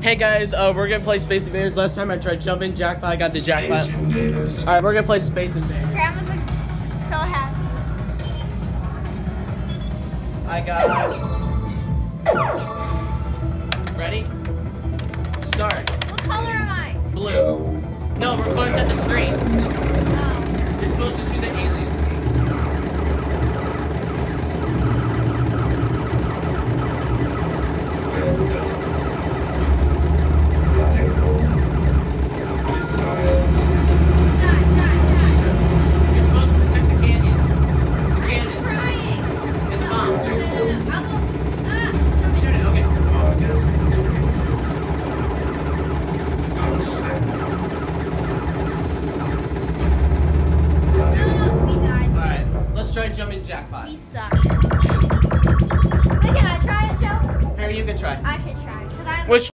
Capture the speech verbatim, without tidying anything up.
Hey guys, uh, we're gonna play Space Invaders. Last time I tried jumping jackpot, I got the jackpot. Alright, we're gonna play Space Invaders. Grandma's like so happy. I got... Ready? Start. What color am I? Blue. No, we're supposed to set the screen. Oh. You're supposed to shoot the aliens. Try jumping jackpot. We suck. Wait, can I try it, Joe? Here, you can try. I should try. Cause I'm Which